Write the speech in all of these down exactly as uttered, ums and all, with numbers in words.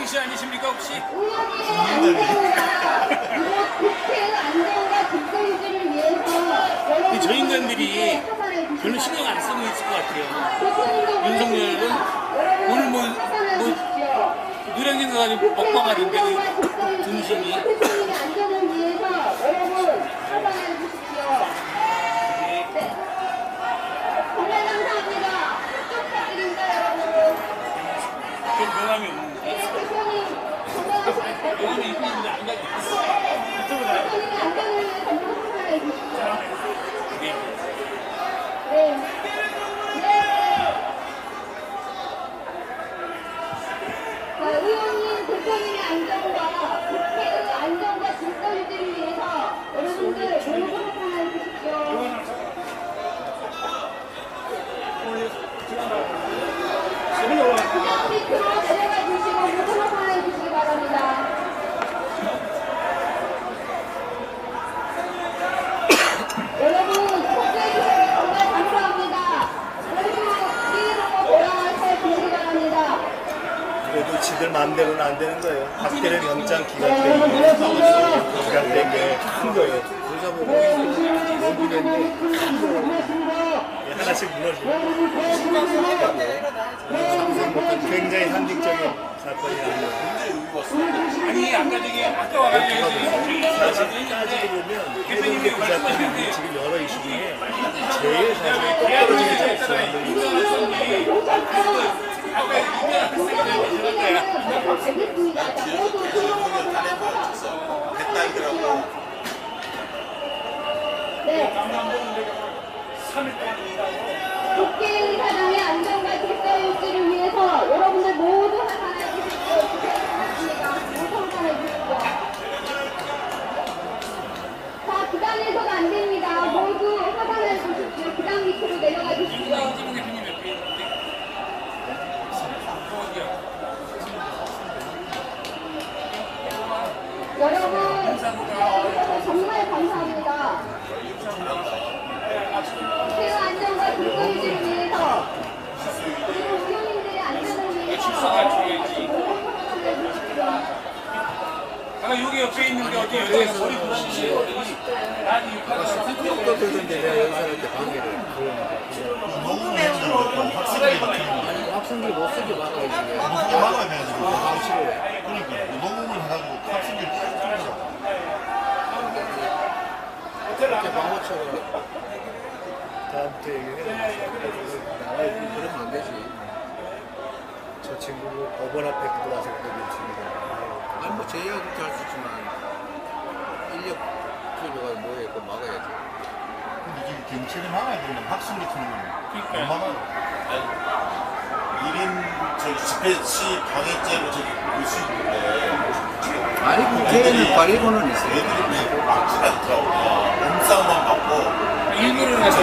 씨 아니십니까 혹시? 저 인간들이 별로 신경 안 쓰고 있을 것 같아요. 윤석열은 오늘 뭐, 뭐 노량진 가가지고 먹방하던데 그 등신이. 좀 명함이 없는데. 명함이 있는데 안 가지고 있어. 이쪽으로 가요. 네. 네. 자, 의원님, 대표님의 안전과 국회의 안전과 질서 유지를 위해서 여러분들 모두 하나 해주십시오. 그냥 밑으로 내려가 주시고 모두 하나 해주시기 바랍니다. 여러분, 속죄해 주셔서 정말 감사합니다. 모두 우리로 돌아와서 주시기 바랍니다. 그래도 지들 마음대로는 안 되는 거예요. 박대련 영장 기각된 게, 기각된 게 큰 거예요. 그러자 보고 여기는데 큰 거예요. 하나씩 무너지고 굉장히 상징적인 사건이 아니에요. 아니 아까 저기 아까 와가지고 사실 따지고 보면 대통령 그 사건이 지금 여러 이슈 중에 제일 사실 떨어지는 사건이 국회의 사장의 안전과 질서 유지를 위해서 여러분들 모두 하산해 주십시오. 모두 하산해 주십시오. 자, 부담해서가 안 됩니다. 모두 하산해 주십시오. 부담 밑으로 내려가 주십시오. 여러분, 정말 감사합니다. 국회의 안전과 질서 유지를 위해서 그리고 의원님들의 안전을 위해서 아까 여기 옆에 있는데 어디 여기서 소리 부르시지? 아니 또 들던데 내가 연설할 때 방해를 녹음해서 학생들이 막히는 학생들이 못 쓰게 막아야지. 못 쓰게 막아야 돼야지. 싫어요. 그러니까 녹음을 하고 학생들이 쓰더라고. 이렇게 방어처럼 다음부터 얘기해. 나와야 그러면 안 되지. 저 친구 법원 앞에 들어와서 그러는 친구가. 아니 뭐 제의가 그렇게 할 수 있지만 인력 필요가 뭐에 그거 막아야지. 근데 지금 경찰이 막아야 되는 학생 같은 경우는 못 막아요. 일 인 저기 집회 시 방해죄로 저기 볼 수 있는데 아니 국회에는 관리권은 있어요. 애들이 막지 않더라고요. 몸싸움만 받고 일부러 해서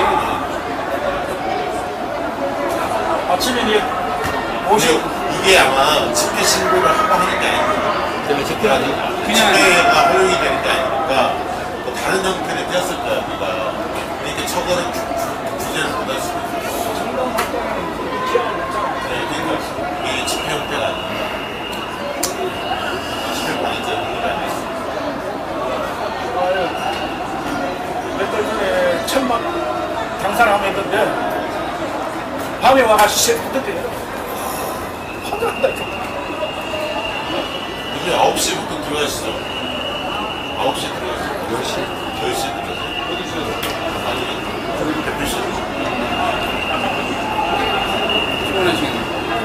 아침에 이제 오십 이게 아마 집회 신고를 하고 하는 게 아니고 때문에 집회하지. 집회가 허용이 되는 게 아니니까 뭐 다른 형태를 띄었을 거야 우리가. 그러니까 처벌은 규제를 못할 수도 있고. 네, 그러니까 이게 집회 형태가 아니고 집회 방해죄 형태가 아니고. 몇 달 전에 천막 장사를 했는데 밤에 와가지고 시작했는데 화들한다. 이게 아홉 시부터 들어가시죠. 아홉 시에 들어가시죠. 몇 시? 열 시에 들어가시죠. 어디서? 아니, 대표실. 피곤하시겠네.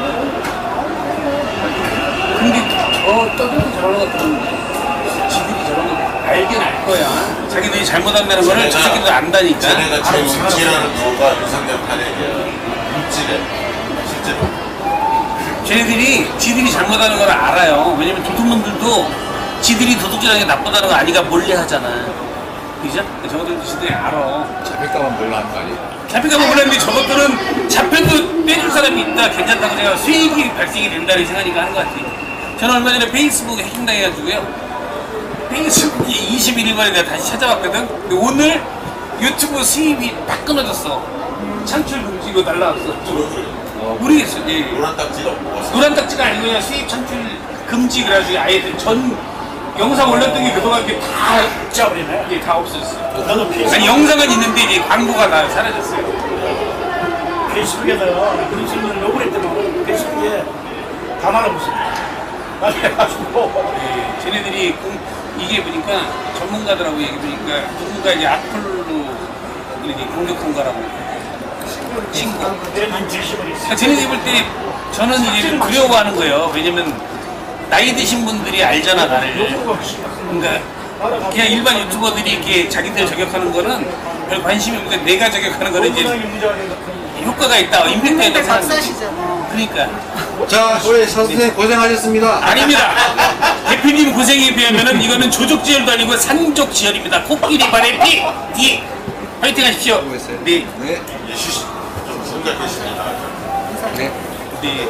근데 저 떠들고 저러는 것들은 지들이 저런 거 알긴 알 거야. 자기들이 잘못한다는 거를 저 새끼들 안다니까. 쟤네가 제일 움찔하는 구호가 윤석열 탄핵이야. 움찔해. 실제로. 쟤네들이 지들이 잘못하는 걸 알아요. 왜냐면 도둑놈들도 지들이 도둑질하는 게 나쁘다는 거 아니까 몰래 하잖아. 그죠? 저것들도 지들이 알아. 잡힐까만 몰라하는 거 아니야? 잡힐까봐 몰랐는데 저것들은 잡혀도 빼줄 사람이 있다. 괜찮다고 제가 수익이 발생이 된다는 생각이니까 하는 것 같아요. 저는 얼마 전에 페이스북에 해킹당해가지고요. 페이스북이 이십일 일 만에 내가 다시 찾아봤거든. 근데 오늘 유튜브 수입이 팍 끊어졌어. 창출 금지고 날라왔어. 모르겠어요. 예. 노란 딱지가 뭐가 노란 딱지가 아니고 그냥 수입 창출 금지 그래가지고 아예 전 영상 올렸던 게 그동안 이렇게 다 짜버리네. 예, 다 없어졌어요. 나도 페이스북, 아니 영상은 있는데 이제 광고가 다 사라졌어요. 페이스북에서 그런 질문을 요구를 했더만 페이스북에 다 말아봤어요. 그래가지고 예, 쟤네들이 공, 이게 보니까 전문가들하고 얘기 보니까 누군가 이제 악플로 이렇게 공격한 거라고 신고. 내는 진심을 있어. 그러니까 쟤네들이 볼 때 저는 이제 좀 두려워하는 거예요. 왜냐면 나이 드신 분들이 알잖아 나를. 그러니까 그냥 일반 유튜버들이 이렇게 자기들 저격하는 거는 별 관심이 없는데 내가 저격하는 거는 이제 효과가 있다, 임팩트가 있다 생각하는. 그러니까 자, 우리 선생님 고생하셨습니다. 아닙니다. 대표님 고생에 비하면은 이거는 조족지혈도 아니고 산족지혈입니다. 코끼리 발에 피, 디. 파이팅 하십시오. 네. 네. 예시 좀 생각했습니다. 네. 네.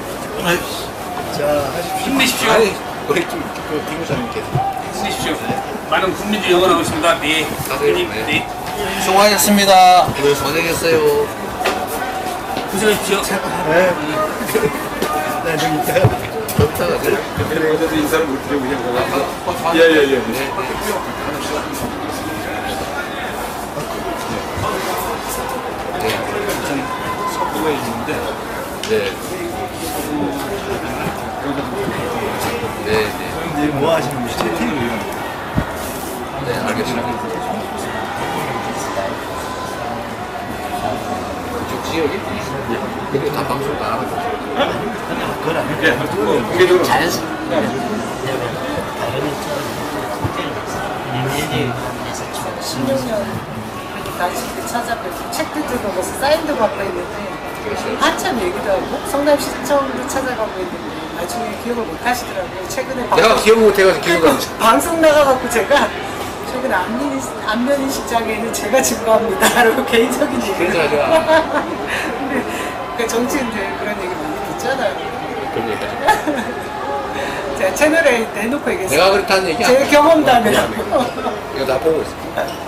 자, 하십시오. 힘내십시오. 아니, 우리 좀, 그, 김부장님께서. 힘내십시오. 많은 국민들이 응원하고 있습니다. 네. 다들, 대표님, 네. 네. 수고하셨습니다. 고생했어요. 고생하십시오. 네. 네, 좀 이따가. 좋다가 그래. 그래도 인사를 못 드리고 그냥 아, 예, 예, 예. 네, 네. 석구에 있는데 네. 네, 네. 이제 뭐 하시는 분이시죠? 채팅이요. 네, 알겠습니다. 그쪽 지역이? 그게 다 방송 다 하거든요. 그건 아니고. 예, 공개적으로 십육 년 단식도 찾아뵙고 책도 들어가서 사인도 받고 있는데 한참 얘기도 하고 성남시청도 찾아가고 있는데 나중에 기억을 못 하시더라고요. 최근에 내가 방송, 기억 못해가지고 기억 안 나. 방송 나가갖고 제가 최근에 안면, 안면 시장에는 제가 증거합니다. 라고 개인적인 얘기를 그러지 마자. 근데 그 정치인들 그런 얘기 많이 듣잖아요. 그런 얘기까지. 제가 채널에 내놓고 얘기했어요. 내가 그렇다는 얘기 제 아니야. 경험담이라고. 이거 다 보고 있어.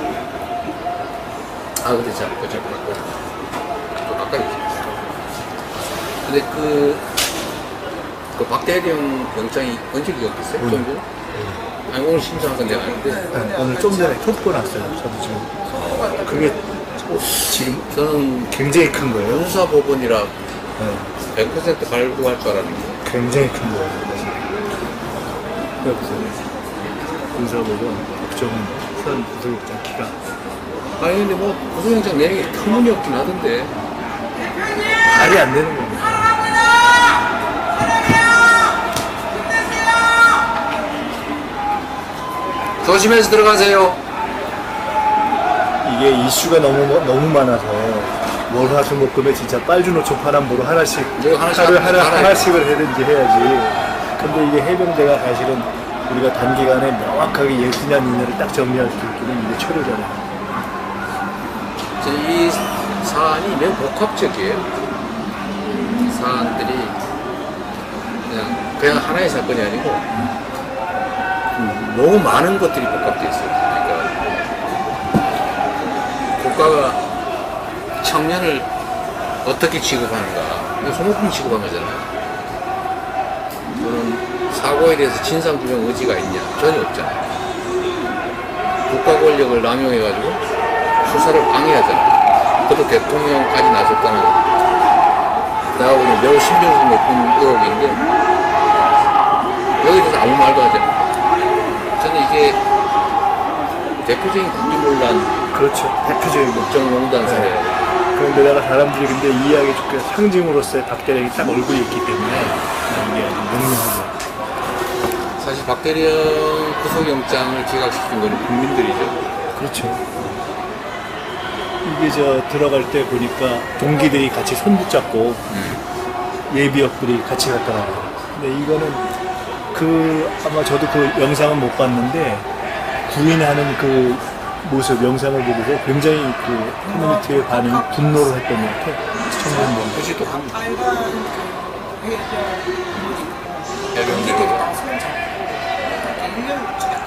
아, 근데 참, 그저 갖고. 좀 아까 있지. 근데 그, 그 박대령 영장이 언제 기억됐어요? 오늘. 정부? 아니, 오늘 심사한 건 내가 아는데. 네, 오늘 좀 전에 톡보 났어요. 저도 지금. 그게 지금 저는 굉장히 큰 거예요. 형사법원이라 네, 백 퍼센트 발부할 줄 알았는데. 굉장히 큰 거예요. 그래서 군사법원 국정원 수원 구속영장 기각. 아니, 근데 뭐, 구속영장 내는 게 터무니없긴 하던데. 말이 안 되는 겁니다. 조심해서 들어가세요. 이게 이슈가 너무 너무 많아서 월화수목금에 진짜 빨주노초 파남보로 하나씩 이거 하나씩 하루 하나 하나 하나씩을 해든지 해야지. 근데 이게 해병대가 사실은 우리가 단기간에 명확하게 예순 년 이내를 딱 정리할 수 있기는 이게 철회잖아요. 이 사안이 매우 복합적이에요. 이 사안들이 그냥, 그냥 하나의 사건이 아니고 음, 너무 많은 것들이 복합되어 있어요. 그러니까 국가가 청년을 어떻게 취급하는가. 이거 소모품 취급한 거잖아요. 저는 사고에 대해서 진상규명 의지가 있냐? 전혀 없잖아요. 국가 권력을 남용해가지고 수사를 방해하잖아. 그것도 대통령까지 나섰다는 내가 보기엔 매우 신빙성 높은 의혹인데 여기에 대해서 아무 말도 하지 않아요. 저는 이게 대표적인 국기문란 그렇죠. 대표적인 거. 국정농단 사례. 그런데다가 사람들이 근데 이해하기 좋게 상징으로서의 박대령이 딱 얼굴이 있기 때문에 이게 명료하죠. 사실 박대령 구속영장을 기각시킨 거는 국민들이죠. 그렇죠. 이게 저 들어갈 때 보니까 동기들이 같이 손 붙잡고 음. 예비역들이 같이 갔더라고요. 근데 이거는 그 아마 저도 그 영상은 못 봤는데 구인하는 그 모습 영상을 보고서 굉장히 그 커뮤니티의 반응이 분노를 했던 것 같아요. 시청자분들. 그것이 또 한, 알바는 그 회견 해병대거든. 손 잡고 이렇게 일 년을 쫙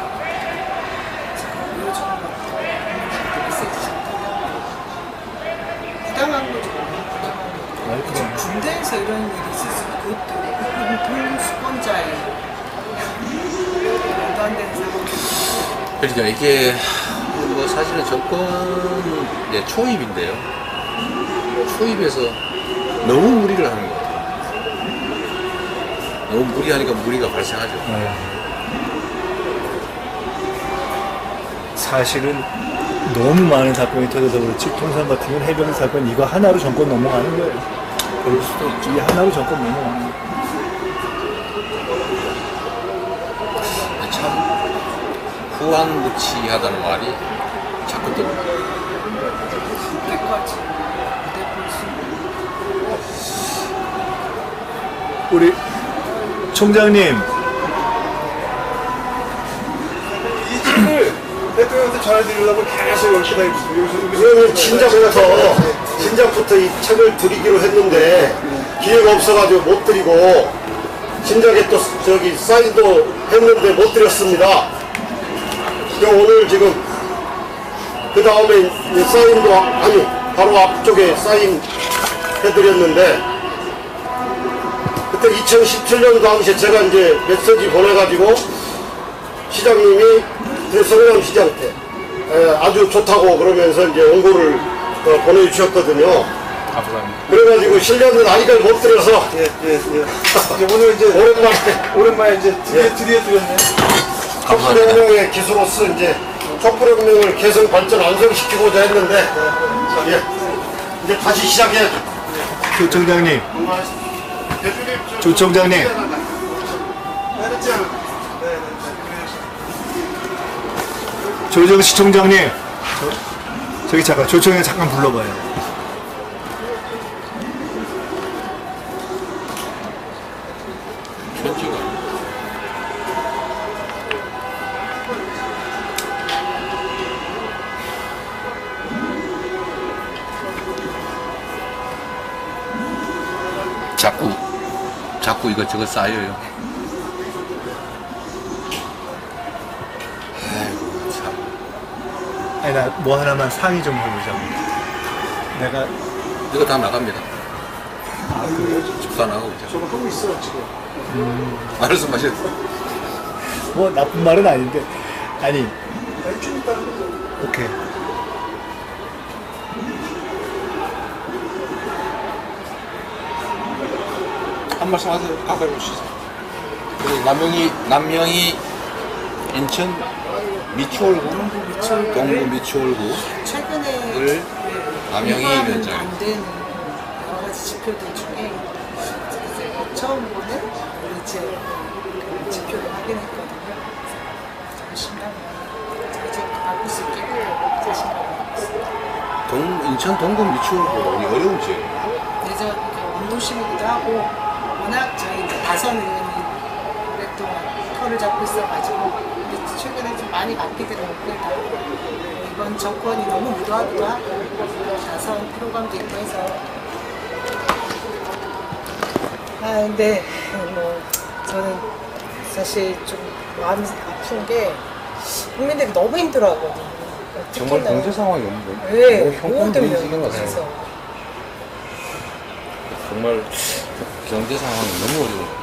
요즘 메시지 부당한 거죠. 아이, 그럼. 군대 어디서 이런 일이 있을 수 있고 그것도 불수권자예요. 말도 안 되는 상황. 그러니까 이게 뭐 사실은 정권 이제 초입인데요. 초입에서 너무 무리를 하는 것 같아요. 너무 무리하니까 무리가 발생하죠. 네. 사실은 너무 많은 사건이 터져서 그렇지 통상 같으면 해병 사건 이거 하나로 정권 넘어가는 거예요. 그럴 수도 있죠. 이게 하나로 정권 넘어가는 거예요. 참 후한무치하다는 말이 자꾸 떠올라요. 그때까지 우리 총장님 이 책을 대통령한테 전해드리려고 계속 이렇게 다 그러면 진작부터 진작부터 이 책을 드리기로 했는데 기회가 없어가지고 못 드리고 진작에 또 저기 사인도 했는데 못 드렸습니다. 그럼 오늘 지금 그 다음에 사인도 아니 바로 앞쪽에 사인 해드렸는데 그때 이천십칠 년 당시에 제가 이제 메시지 보내가지고 시장님이 성남 시장 때 에, 아주 좋다고 그러면서 이제 원고를 어, 보내주셨거든요. 감사합니다. 그래가지고 실려는 아이들 못 들어서 예, 예, 예. 이제 오늘 이제 오랜만에 오랜만에 이제 드디어 예. 드디어 드렸네. 촛불혁명의 기수로서 이제 촛불혁명을 개성 발전 완성시키고자 했는데 예, 이제 다시 시작해야죠. 조 총장님 조 총장님 조정시 총장님 저, 저기 잠깐 조 총장 잠깐 불러봐요. 편지가 자꾸 자꾸 이것저것 쌓여요. 아이고 참. 아니 나 뭐 하나만 상의 좀 해보자고. 내가 이거 다 나갑니다. 아 그래요? 다 나가고 있죠. 저거 하고 있어 지금. 말씀하셔도 뭐 나쁜 말은 아닌데 아니 좀 이따 하는 거. 오케이. 한 말씀 하세요. 가까이 오시죠. 그리고 남명이 남명이 인천 미추홀구 동구 미추홀구 최근에 을 남영희 위반 위원장. 안 되는 여러 가지 지표들 중에 제가 처음 보는 이제 그 지표를 확인했거든요. 열심히 하면 이제 알고 있을 게 자신감이 있어요. 동 인천 동구 미추홀구 어려운 지역이에요. 내저 이렇게 원도심이기도 하고 워낙 저희 이제 다선 의원이 오랫동안 털을 잡고 있어가지고 근데 최근에 좀 많이 바뀌더라고요. 다. 이번 정권이 너무 무도하기도 하고 다선 프로그램도 있고 해서 아 근데 뭐 저는 사실 좀 마음이 아픈 게 국민들이 너무 힘들어하거든요. 정말 특히나 경제 상황이 너무 네, 너무 형편이 모든 지는 것 면에서 같아요. 정말 경제 상황이 너무 어려운 거예요.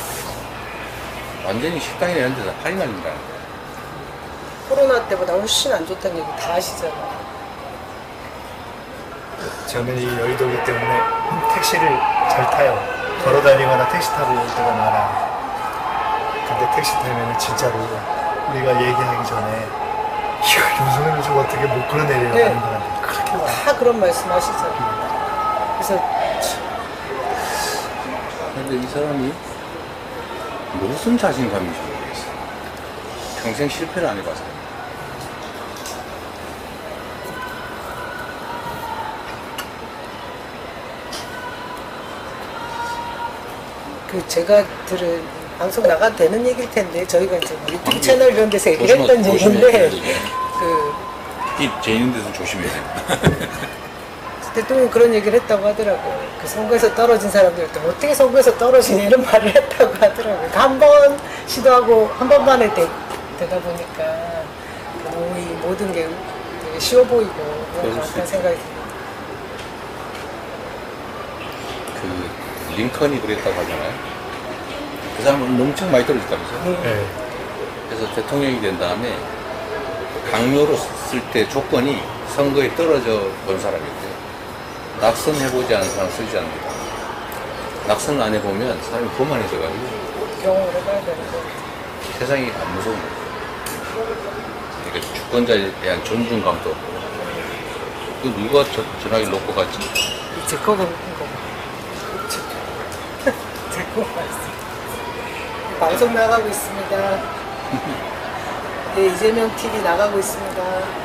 완전히 식당이나 이런 데다 팔이 날린다. 코로나 때보다 훨씬 안 좋다는 얘기 다 아시잖아요. 저는 이 여의도기 때문에 택시를 잘 타요. 걸어 다니거나 택시 타고 올 때가 많아요. 근데 택시 타면 진짜로 우리가 얘기하기 전에 이거 윤석열 저거 어떻게 못 걸어내려고 네. 하는 사람들이 그렇게 많아요. 다 그런 말씀 하시잖아요. 그래서 근데 이 사람이 무슨 자신감인지 모르겠어요. 평생 실패를 안 해봐서. 그 제가 들은 방송 나가도 되는 얘기일 텐데 저희가 이제 뭐 유튜브 채널 이런 데서 얘기를 조심하- 했던 조심해야 얘기인데 돼요, 이게. 그 이 재있는 데서 조심해야 돼요. 대통령이 그런 얘기를 했다고 하더라고요. 그 선거에서 떨어진 사람들한테 어떻게 선거에서 떨어지냐 이런 말을 했다고 하더라고요. 한 번 시도하고 한 번만에 되, 되다 보니까 너무 이 모든 게 되게 쉬워 보이고 그런 것 같다는 생각이 듭니다. 그 링컨이 그랬다고 하잖아요. 그 사람은 엄청 많이 떨어졌다면서요. 네. 그래서 대통령이 된 다음에 강요로 쓸 때 조건이 선거에 떨어져 본 사람인데 낙선해보지 않은 사람 쓰지 않는다. 낙선을 안 해보면 사람이 거만해져가지고 경험을 해봐야 되는 거. 세상이 안 무서운 거예요. 그러니까 주권자에 대한 존중감도 없고. 그 누가 저, 전화기 놓고 갔지? 제 거가 본 거. 제 거가 있어. 방송 나가고 있습니다. 네, 이재명 티비 나가고 있습니다.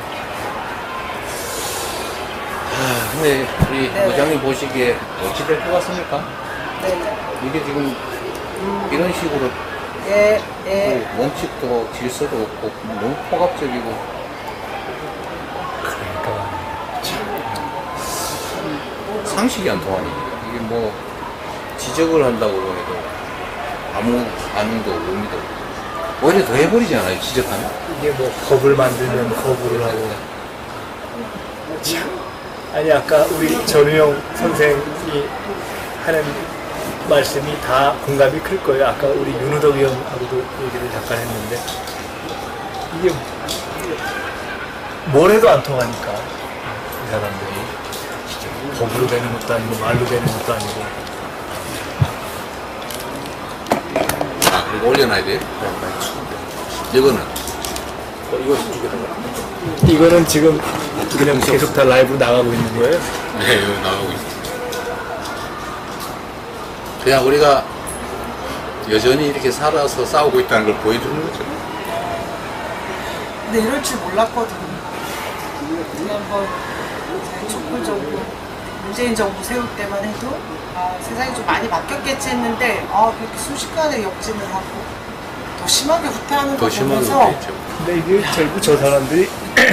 아, 근데 우리 네. 의장님 보시기에 어찌 될 것 같습니까? 네. 이게 지금 이런 식으로 예, 예. 그 원칙도 질서도 없고 너무 포괄적이고 그러니까 상식이 안 통하니 이게 뭐 지적을 한다고 해도 아무 반응도 의미도 없고 오히려 더 해버리지 않아요, 지적하면? 이게 뭐 겁을 만들면 거부를 하고 참 아니 아까 우리 전우영 선생이 하는 말씀이 다 공감이 클 거예요. 아까 우리 윤우덕 의원하고도 얘기를 잠깐 했는데 이게 뭘 해도 안 통하니까 이 사람들이 법으로 되는 것도 아니고 말로 되는 것도 아니고. 아, 그리고 올려놔야 돼요? 이거는? 이거 이거는 지금 그냥 계속 다 라이브로 나가고 있는 거예요? 네, 여기 나가고 있어요. 그냥 우리가 여전히 이렇게 살아서 싸우고 있다는 걸 보여주는 거죠. 근데 이럴 줄 몰랐거든요. 지난번 이제 촛불 정부, 문재인 정부 세울 때만 해도 아, 세상이 좀 많이 바뀌었겠지 했는데 아, 그렇게 순식간에 역진을 하고 더 심하게 후퇴하는 더 거 심하게 보면서 그랬죠. 근데 이게 결국 저 사람들이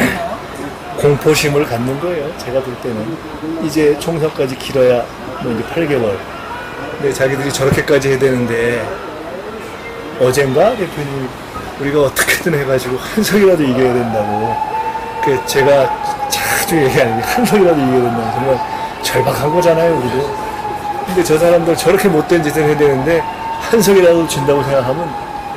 공포심을 갖는 거예요. 제가 볼 때는 이제 총선까지 길어야 뭐 이제 팔 개월. 근데 자기들이 저렇게까지 해야 되는데 어젠가 대표님 우리가 어떻게든 해가지고 한 석이라도 이겨야 된다고. 그 제가 자주 얘기하는 게 한 석이라도 이겨야 된다고. 정말 절박한 거잖아요, 우리도. 근데 저 사람들 저렇게 못된 짓을 해야 되는데 한 석이라도 진다고 생각하면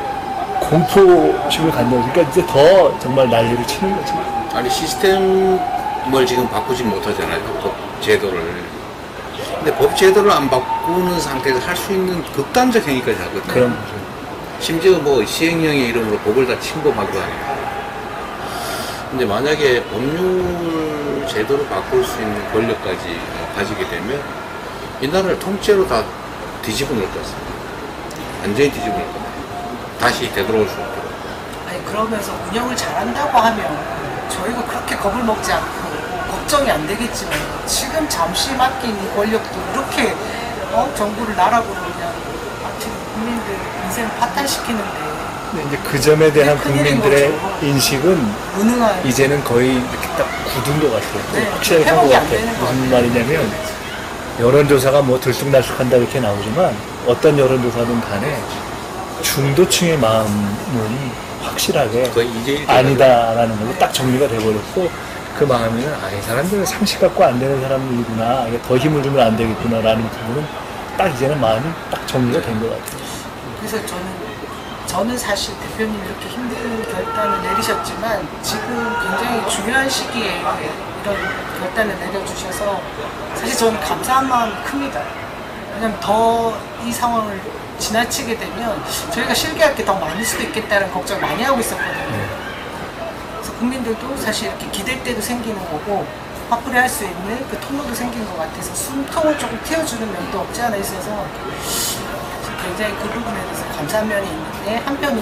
공포심을 갖는 거니까 이제 더 정말 난리를 치는 거죠. 아니 시스템을 지금 바꾸지 못하잖아요. 법 제도를. 근데 법 제도를 안 바꾸는 상태에서 할 수 있는 극단적 행위까지 하거든요. 그럼 심지어 뭐 시행령의 이름으로 법을 다 침범하기도 하니까. 근데 만약에 법률 제도를 바꿀 수 있는 권력까지 가지게 되면 이 나라를 통째로 다 뒤집어 놓을 것 같습니다. 완전히 뒤집어 놓을 겁니다. 다시 되돌아올 수 없도록. 아니 그러면서 운영을 잘한다고 하면 저희가 그렇게 겁을 먹지 않고 걱정이 안 되겠지만 지금 잠시 맡긴 이 권력도 이렇게 어? 정부를 나락으로 그냥 마치 국민들 인생을 파탄시키는데 근데 이제 그 점에 대한 큰일인 국민들의 거죠. 인식은 무능한 이제는 거의 이렇게 딱 굳은 것 같아요. 네, 확실하게 한 것 회복이 안 같아요. 되는 것 무슨 같아요. 말이냐면 여론조사가 뭐 들쑥날쑥한다 이렇게 나오지만 어떤 여론조사든 간에 중도층의 마음은 확실하게 거의 이제 아니다라는 걸로 딱 정리가 돼버렸고 그 마음에는 아, 이 사람들은 상식 갖고 안 되는 사람들이구나, 이게 더 힘을 주면 안 되겠구나라는 부분은 딱 이제는 마음이 딱 정리가 된 것 같아요. 그래서 저는 저는 사실 대표님 이렇게 힘든 결단을 내리셨지만 지금 굉장히 중요한 시기에 이런 결단을 내려주셔서 사실 저는 감사한 마음이 큽니다. 왜냐면 더 이 상황을 지나치게 되면 저희가 실기할 게 더 많을 수도 있겠다는 걱정을 많이 하고 있었거든요. 그래서 국민들도 사실 이렇게 기댈 때도 생기는 거고 화풀이 할 수 있는 그 통로도 생긴 것 같아서 숨통을 조금 틔워주는 면도 없지 않아 있어서 굉장히 그 부분에 대해서 감사한 면이 있는데 한편으로는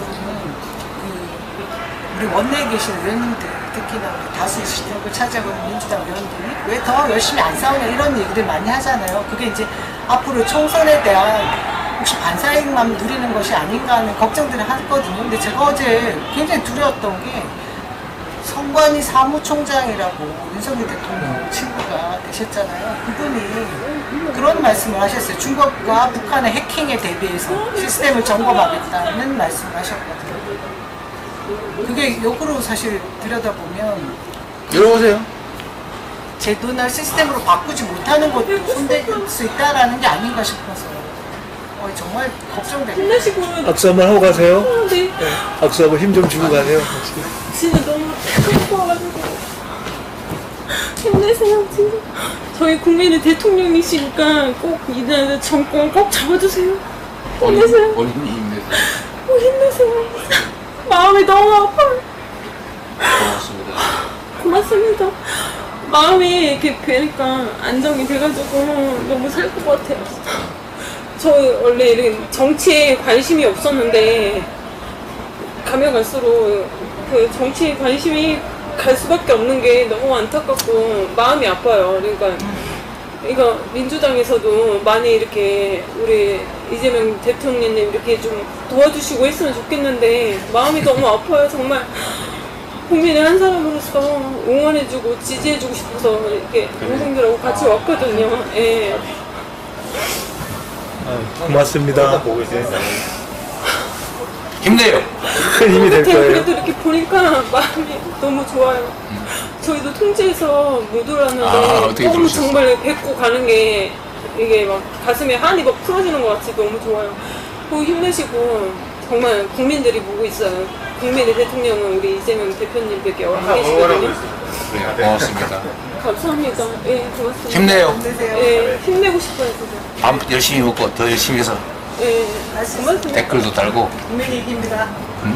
그 우리 원내에 계신 의원님들 특히나 우리 다수 지역을 차지하고 있는 민주당 의원들이 왜 더 열심히 안 싸우냐 이런 얘기들 많이 하잖아요. 그게 이제 앞으로 총선에 대한 혹시 반사이익만 누리는 것이 아닌가 하는 걱정들을 하거든요. 근데 제가 어제 굉장히 두려웠던 게 성관이 사무총장이라고 윤석열 대통령 친구가 되셨잖아요. 그분이 그런 말씀을 하셨어요. 중국과 북한의 해킹에 대비해서 시스템을 점검하겠다는 말씀을 하셨거든요. 그게 역으로 사실 들여다보면 열어보세요. 제도나 시스템으로 바꾸지 못하는 것도 손댈 수 있다라는 게 아닌가 싶어서 어, 정말 걱정됩니다. 힘내시고. 악수 한번 하고 가세요. 어, 네. 악수하고 힘 좀 주고 가세요. 진짜 너무 슬퍼가지고 힘내세요 진짜. 저희 국민의 대통령이시니까 꼭 이날 정권 꼭 잡아주세요. 힘내세요. 본인이 힘내세요. 어, 힘내세요. 마음이 너무 아파요. 고맙습니다. 고맙습니다. 마음이 이렇게 뵈니까 안정이 돼가지고 너무 살 것 같아요. 저 원래 이런 정치에 관심이 없었는데 가면 갈수록 그 정치에 관심이 갈 수밖에 없는 게 너무 안타깝고 마음이 아파요. 그러니까 이거 민주당에서도 많이 이렇게 우리 이재명 대통령님 이렇게 좀 도와주시고 했으면 좋겠는데 마음이 너무 아파요. 정말 국민의 한 사람으로서 응원해주고 지지해주고 싶어서 이렇게 동생들하고 같이 왔거든요. 예. 아, 고맙습니다. 힘내요. 큰 힘이 될 거예요. 그래도 이렇게 보니까 마음이 너무 좋아요. 저희도 통제해서 못 올랐는데 아, 어떻게 너무 들으셨어요? 정말 뵙고 가는 게 이게 막 가슴에 한이 막 풀어지는 것 같이 너무 좋아요. 꼭 힘내시고 정말 국민들이 보고 있어요. 국민의 대통령은 우리 이재명 대표님밖에 안 계시거든요. 그래요. 고맙습니다. 감사합니다. 예, 고맙습니다. 힘내요. 예, 힘내고 싶어요, 진짜. 밥 열심히 먹고 더 열심히 해서 예, 고맙습니다. 댓글도 달고 국민의 얘기입니다.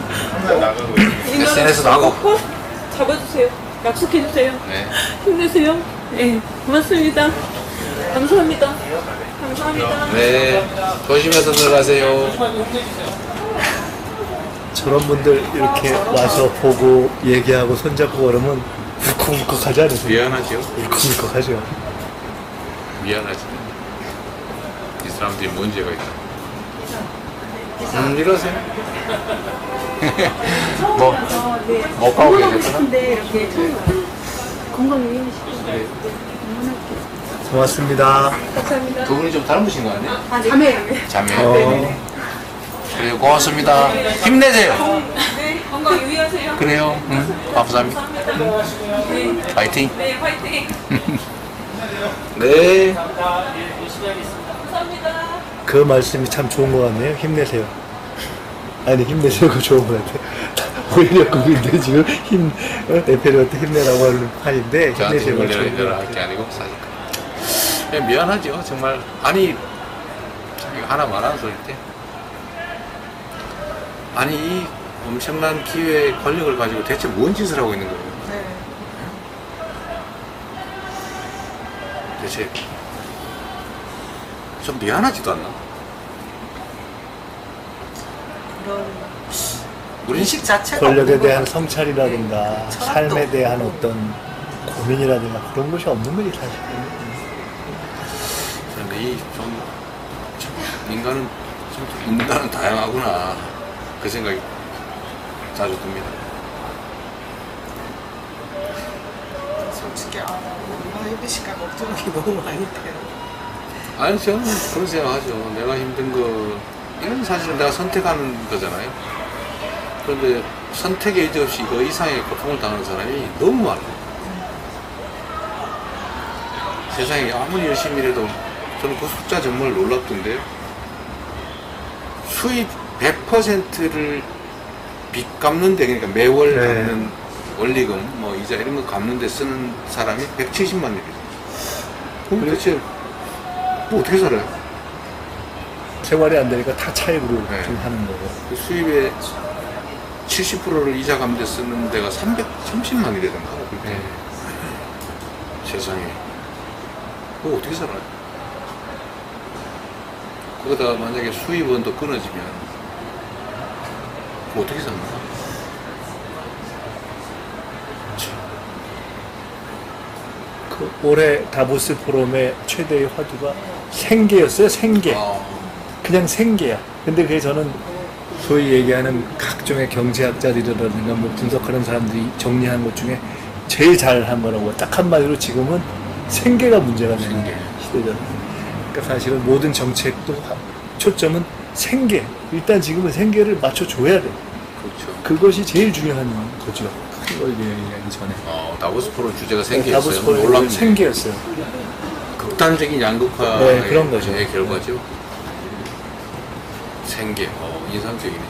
에스엔에스도 하고. 꼭 잡아주세요. 약속해주세요. 네. 힘내세요. 예, 고맙습니다. 감사합니다. 감사합니다. 네. 조심해서 들어가세요. 저런 분들 이렇게 와서 보고 얘기하고 손잡고 그러면 울컥울컥하지 않으세요? 미안하죠. 울컥울컥하죠. 미안하지. 이 사람들이 문제가 있다. 음, 이러세요. 뭐, 못 가고 계셨구나. 근데 이렇게 건강 유의하시고. 네. 고맙습니다. 감사합니다. 두 분이 좀 닮으신 거 아니에요? 아, 자매요. 자매. 어, 그래요. 고맙습니다. 힘내세요. 네, 건강 유의하세요. 그래요. 응. 감사합니다. 감사합니다. 네, 파이팅. 네, 화이팅. 네. 감사합니다. 그 말씀이 참 좋은 것 같네요. 힘내세요. 아니 힘내세요가 좋은 것 같아요. 오히려 그분들 지금 힘 어, 대표님한테 힘내라고 하는 판인데 저한테 힘내세요가 힘을 좋은 것 내라 할 게 같아요. 아니고 사실 그냥 미안하죠. 정말 아니 참 이거 하나 말하는 소리 때 아니 이 엄청난 기회 권력을 가지고 대체 뭔 짓을 하고 있는 거예요? 네. 대체 좀 미안하지도 않나? 그런 우린 인식 자체가 권력에 없는 것 대한 같아요. 성찰이라든가 철학도 삶에 없고. 대한 어떤 고민이라든가 그런 것이 없는 거지 사실. 그런데 이좀 인간은 좀 인간은 다양하구나 그 생각이 자주 듭니다. 솔직히 아, 얼마나 힘드실까 걱정이 너무 많이 돼요. 아니 저는 그런 생각하죠. 내가 힘든 거 이건 사실 내가 선택하는 거잖아요. 그런데 선택에 여지없이 그 이상의 고통을 당하는 사람이 너무 많아요. 세상에 아무리 열심히 해도 저는 그 숫자 정말 놀랍던데요. 수입 백 퍼센트를 빚 갚는데 그러니까 매월 네. 갚는 원리금 뭐 이자 이런 거 갚는데 쓰는 사람이 백칠십만 원이에요. 그럼 도대체 뭐 어떻게 살아요? 생활이 안 되니까 다 차익으로 네. 좀 하는 거고. 그 수입의 칠십 퍼센트를 이자 갚는데 쓰는 데가 삼백삼십만이라던가. 네. 세상에. 그거 어떻게 살아요? 그거다 만약에 수입은 또 끊어지면 그거 어떻게 삽니까? 그 올해 다보스 포럼의 최대의 화두가 생계였어요. 생계. 아, 그냥 생계야. 근데 그게 저는 소위 얘기하는 각종의 경제학자들이라든가 뭐 분석하는 사람들이 정리한 것 중에 제일 잘한 거라고. 딱 한마디로 지금은 생계가 문제가 되는 생계. 시대잖아요. 그러니까 사실은 모든 정책도 초점은 생계. 일단 지금은 생계를 맞춰줘야 돼. 그렇죠. 그것이 제일 중요한 거죠. 큰 걸 얘기하기 전에. 어, 다보스 포럼 주제가 다보스 생계였어요. 포럼이 놀랍네. 생계였어요. 극단적인 양극화의 네, 그런 거죠. 결과죠. 생계. 어, 인상적이네.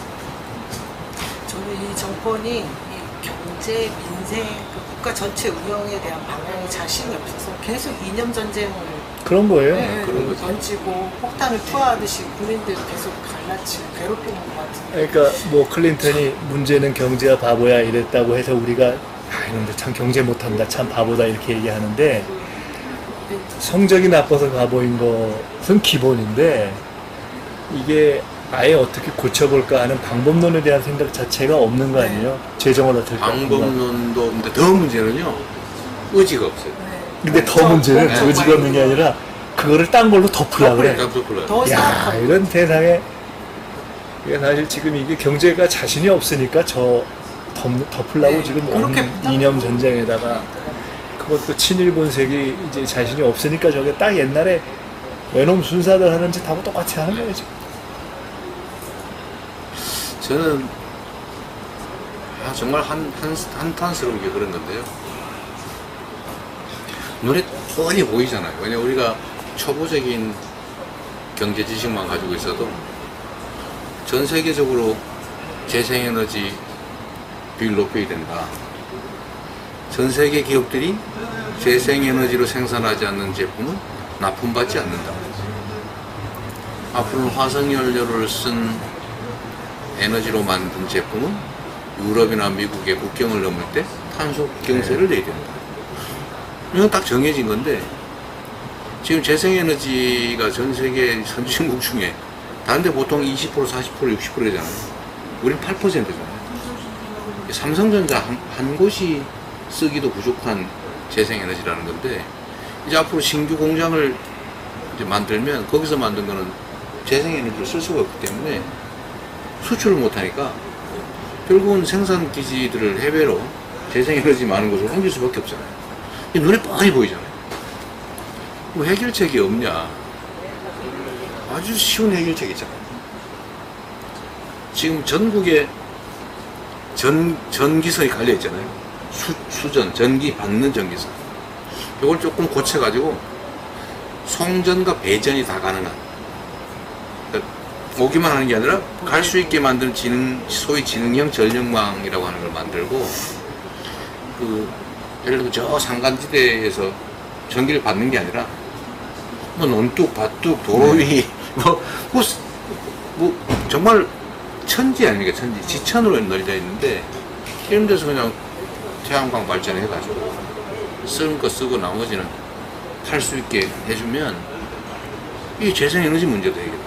저는 이 정권이 이 경제, 민생, 그 국가 전체 운영에 대한 방향에 자신이 없어서 계속 이념 전쟁을 그런 거예요. 네, 그런 거죠. 던지고 폭탄을 투하하듯이 국민들 계속 갈라치고 괴롭히는 것 같은데. 그러니까 뭐 클린턴이 문제는 경제가 바보야 이랬다고 해서 우리가 아 이런데 참 경제 못한다 참 바보다 이렇게 얘기하는데 성적이 나빠서 바보인 것은 기본인데 이게 아예 어떻게 고쳐볼까 하는 방법론에 대한 생각 자체가 없는 거 아니에요? 재정을 어떻게 방법론도 없는데 더 문제는요 의지가 없어요. 근데 더 문제는 네. 의지가 없는 게 아니라 그거를 딴 걸로 덮으려고 그래. 더 야 사악하고. 이런 세상에 이게 사실 지금 이게 경제가 자신이 없으니까 저 덮, 덮으려고 네, 지금 그렇게 온 이념 전쟁에다가 그것도 친일본색이 이제 자신이 없으니까 저게 딱 옛날에 외놈 순사들 하는 짓 하고 똑같이 하는 거예요 지금. 저는 아, 정말 한, 한, 한탄스러운 게 그런 건데요. 눈에 뻔히 보이잖아요. 왜냐면 우리가 초보적인 경제 지식만 가지고 있어도 전 세계적으로 재생에너지 비율 높여야 된다. 전 세계 기업들이 재생에너지로 생산하지 않는 제품은 납품받지 않는다. 앞으로는 화석연료를 쓴 에너지로 만든 제품은 유럽이나 미국의 국경을 넘을 때 탄소 경세를 내야 된다. 이건 딱 정해진 건데 지금 재생에너지가 전 세계 선진국 중에 다른 데 보통 이십 퍼센트, 사십 퍼센트, 육십 퍼센트잖아요. 우린 팔 퍼센트잖아요. 삼성전자 한, 한 곳이 쓰기도 부족한 재생에너지라는 건데 이제 앞으로 신규 공장을 이제 만들면 거기서 만든 거는 재생에너지를 쓸 수가 없기 때문에 수출을 못하니까 결국은 생산 기지들을 해외로 재생에너지 많은 곳으로 옮길 수밖에 없잖아요. 눈에 뻔히 보이잖아요. 뭐 해결책이 없냐? 아주 쉬운 해결책이 있잖아요. 지금 전국에 전, 전기선이 깔려 있잖아요. 수, 수전, 전기 받는 전기선. 이걸 조금 고쳐가지고 송전과 배전이 다 가능한. 그러니까 오기만 하는 게 아니라 갈 수 있게 만드는 지능, 소위 지능형 전력망이라고 하는 걸 만들고, 그, 예를 들어 저 산간지대에서 전기를 받는 게 아니라, 뭐 논뚝, 밭뚝, 도로 위, 뭐, 뭐, 뭐, 정말 천지 아닙니까, 천지. 지천으로 널려 있는데, 이런 데서 그냥 태양광 발전해가지고, 쓰는 거 쓰고 나머지는 팔 수 있게 해주면, 이 재생에너지 문제도 해결돼.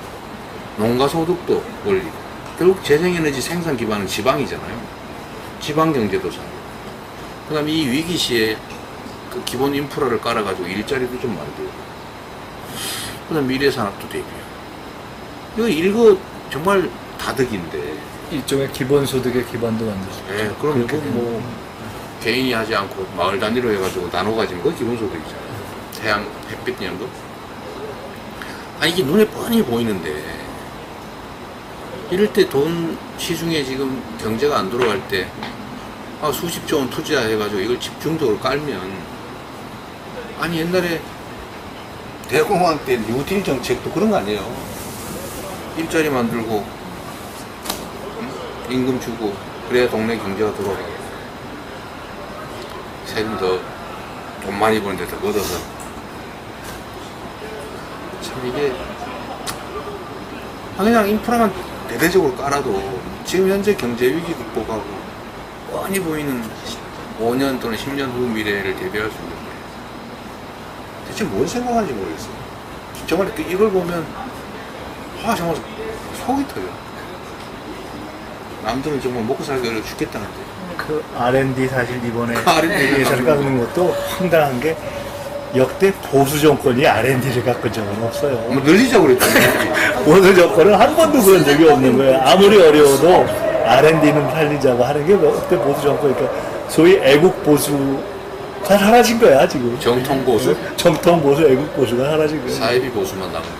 농가소득도 올리고, 결국 재생에너지 생산 기반은 지방이잖아요. 지방경제도 잘. 그 다음에 이 위기 시에 그 기본 인프라를 깔아가지고 일자리도 좀 만들고, 그 다음 미래산업도 되고요. 이거 일거 정말 다득인데. 일종의 기본소득의 기반도 만들죠. 예, 그럼 이거 뭐, 개인이 하지 않고 마을 단위로 해가지고 나눠 가지는 거 기본소득이잖아요. 태양, 햇빛 연금. 아, 이게 눈에 뻔히 보이는데, 이럴 때 돈 시중에 지금 경제가 안 들어갈 때, 아, 수십조 원 투자해가지고 이걸 집중적으로 깔면, 아니, 옛날에 대공황 때 뉴딜 정책도 그런 거 아니에요. 일자리 만들고, 응? 임금 주고, 그래야 동네 경제가 돌아가고, 세금 더, 돈 많이 버는 데다 걷어서. 참, 이게, 아, 그냥 인프라만 대대적으로 깔아도 지금 현재 경제 위기 극복하고 뻔히 보이는 오 년 또는 십 년 후 미래를 대비할 수 있는데 대체 뭔 생각하는지 모르겠어요. 정말 이걸 보면 아 정말 속이 터져. 남들은 정말 먹고 살기 어려 죽겠다는데. 그 알 앤 디 사실 이번에 알앤디를 예산을 깎는 것도 황당한 게 역대 보수 정권이 알 앤 디를 깎은 적은 없어요. 뭐 늘리자고 그랬잖아요. 보수 정권은 한 번도 그런 적이 없는 거예요. 아무리 어려워도 알 앤 디는 살리자고 하는 게 역대 보수 정권이니까 소위 애국 보수가 사라진 거야 지금. 정통 보수? 정통 보수, 애국 보수가 사라진 거야. 사이비 보수만 남은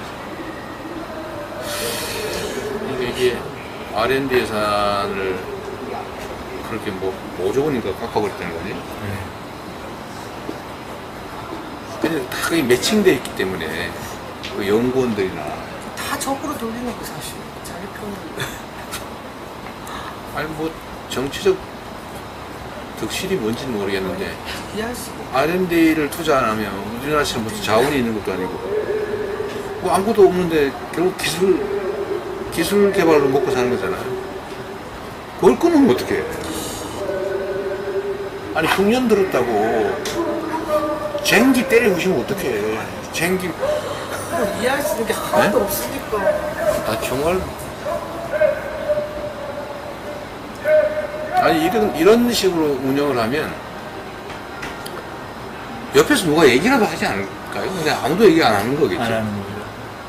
거죠. 이게 알 앤 디 예산을 그렇게 뭐 오조 원인가 깎아버렸다는 거지. 근데 다 그게 매칭되어 있기 때문에 그 연구원들이나 다 적으로 돌리는 거 사실. 자기 편으로. 아니 뭐 정치적 득실이 뭔지는 모르겠는데 이해할 수가 없어. 알 앤 디를 투자 안 하면 우리나라처럼 무슨 자원이 있는 것도 아니고 뭐 아무것도 없는데 결국 기술 기술 개발로 먹고 사는 거잖아요. 그걸 끊으면 어떡해. 아니 흉년 들었다고 쟁기 때려 부시면 어떡해. 쟁기 뭐 이해할 수 있는 게 하나도 네? 없으니까. 아 정말 아니 이런 이런 식으로 운영을 하면 옆에서 누가 얘기라도 하지 않을까요? 근데 아무도 얘기 안 하는 거겠죠. 안 하는 거죠.